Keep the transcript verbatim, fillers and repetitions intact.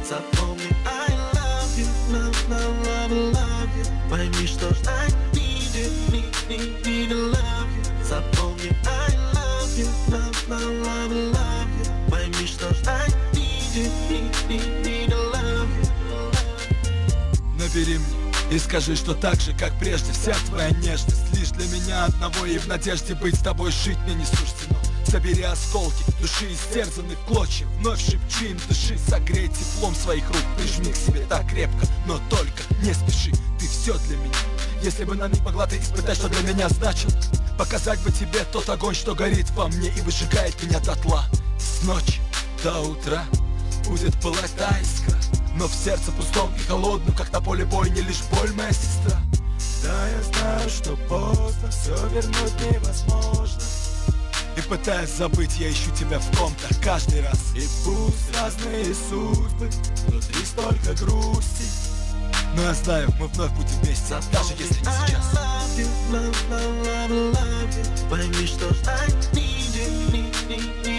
Запомни, I love you, love, love, love, love you. Пойми, что ждать needed, need, need, need to love you. Запомни, I love you, love, love, love, love you. Пойми, что ждать needed, need, need, need to love you. Набери мне и скажи, что так же, как прежде, вся твоя нежность лишь для меня одного, и в надежде быть с тобой жить мне не суждено. Собери осколки души, истерзанных клочьев, вновь шепчи им дыши, согрей теплом своих рук, прижми к себе так крепко, но только не спеши, ты все для меня. Если бы на миг могла ты испытать, что для меня значит, показать бы тебе тот огонь, что горит во мне и выжигает меня дотла. С ночи до утра будет пылать та искра, но в сердце пустом и холодном, как на поле бойни, лишь боль, моя сестра. Да, я знаю, что поздно, все вернуть невозможно, и пытаясь забыть, я ищу тебя в ком-то каждый раз. И пусть разные судьбы, внутри столько грусти, но я знаю, мы вновь будем вместе, даже если не сейчас. Pойми, что ждать needed, need, need, need.